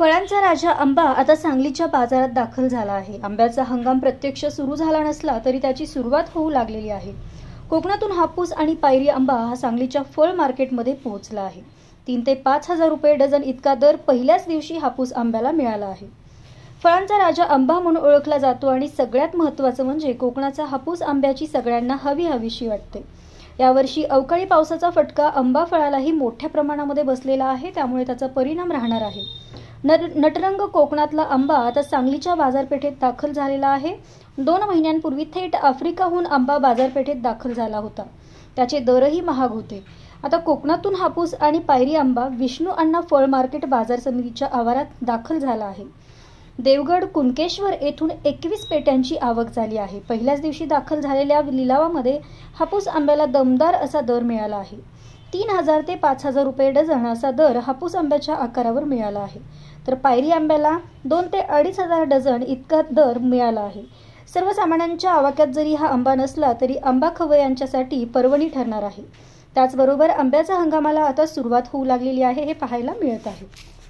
फळांचा राजा आंबा आता सांगलीच्या बाजारात दाखल झाला आहे। आंब्याचा हंगाम प्रत्यक्ष सुरू झाला नसला तरी त्याची सुरुवात होऊ लागलेली आहे। कोकणातून हापूस आणि पायरी आंबा हा सांगलीच्या फळ मार्केटमध्ये पोहोचला आहे। 3 ते 5 हजार रुपये डझन इतका दर पहिल्याच दिवशी हापूस आंब्याला मिळाला आहे। फळांचा राजा आंबा म्हणून ओळखला जातो आणि सगळ्यात महत्त्वाचं म्हणजे कोकणाचा हापूस आंब्याची सगळ्यांना हवीशी वाटते। यावर्षी अवकाळी पावसाचा फटका आंबा फळालाही मोठ्या प्रमाणामध्ये बसलेला आहे, त्यामुळे त्याचा परिणाम राहणार आहे। नटरंग कोकणातला आंबा आता सांगलीच्या बाजारपेठेत दाखल झालेला आहे। 2 महिन्यांपूर्वी थेट आफ्रिकाहून आंबा बाजारपेठेत दाखल झाला होता। त्याचे दरही महाग होते। आता कोकणातून हापूस आणि पायरी आंबा विष्णू अण्णा फळ मार्केट बाजार समितीच्या आवारात दाखल झाला आहे। देवगड कुणकेश्वर येथून 21 पेट्यांची आवक झाली आहे। पहिल्याच दिवशी दाखल झालेल्या लिलावामध्ये हापूस आंब्याला दमदार असा दर मिळाला आहे। 3000 ते 5000 रुपये डझन असा दर हापूस आंब्याच्या आकारावर मिळाला आहे, तर पायरी आंब्याला 2 ते 2500 डझन इतका दर मिळाला आहे। सर्वसामान्यांच्या आवाक्यात जरी हा आंबा नसला तरी आंबा खवय्यांच्यासाठी पर्वणी ठरणार आहे। त्याचबरोबर आंब्याच्या हंगामाला आता सुरुवात होऊ लागलेली आहे हे पाहायला मिळत आहे।